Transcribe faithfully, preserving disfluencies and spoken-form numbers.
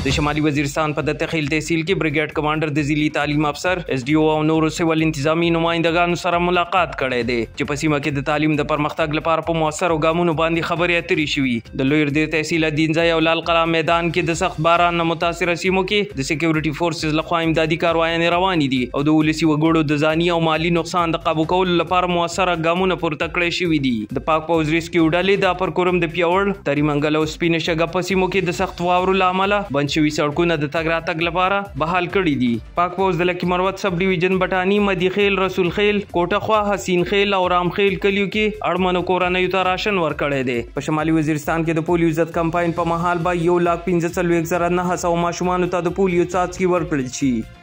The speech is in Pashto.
د شمالي وزیرستان په دته خیل تحصیل کې بریګیډ کمانډر د ضلعي تعلیم افسر ایس ډي او او نورو سیول انتظامی نمائندګانو سره ملاقات کړی دی چې په سیمه کې د تعلیم د پرمختګ لپاره په موثرو ګامونو باندې خبرې اترې شوي. د لوی ردیر تحصیل دینځای او لال قلعه میدان کې د سخت باران نه متاثره سیمو کې د سکیورټي فورسز لخوا امدادي کاروایانې روانې دي او د ولسي وګړو د ځاني او مالی نقصان د قابو کولو لپاره موثره ګامونه پورته کړی شوي دي. د پاک پوځ ریسکیو ډلې د اپر کورم د پیاوړ تریمنګل او سپینه شګه په سیمو کې د سخت واورو له امله بند شوي سړکونه د تګ راتګ لپاره بحال کړي دي. پاک پوځ د لکي مروت سب ډیویژن بټانی، مدي خیل، رسول خیل، کوټه خوا، حسین خیل او رام خیل کلیو کې اړمنو کورنیو ته راشن ورکړی دی. په شمالي وزیرستان کې د پولیو ضد کمپاین په مهال به یو لاک پنځه څلوېښت زره نهه سوه ماشومانو ته د پولیو څاڅکي ورکړل شي.